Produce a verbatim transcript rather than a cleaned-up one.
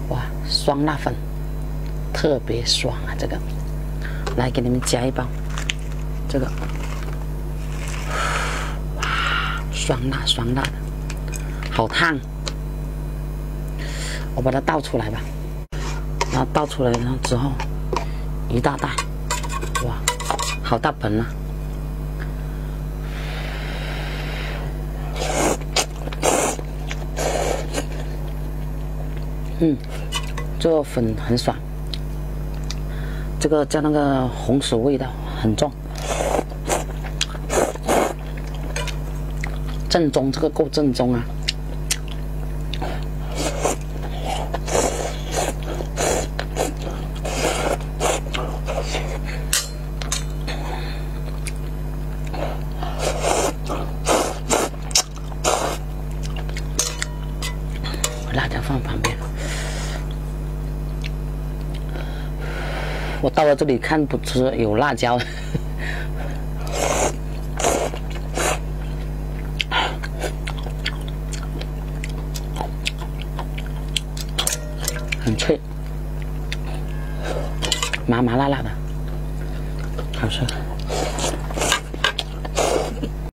哇，酸辣粉特别爽啊！这个，来给你们加一包，这个，哇，酸辣酸辣的，好烫。我把它倒出来吧，然后倒出来，然后之后一大袋，哇，好大盆啊！嗯，这个粉很爽，这个加那个红薯味道很重，正宗，这个够正宗啊！辣椒放旁边。我到了这里看不出有辣椒，很脆，麻麻辣辣的，好吃。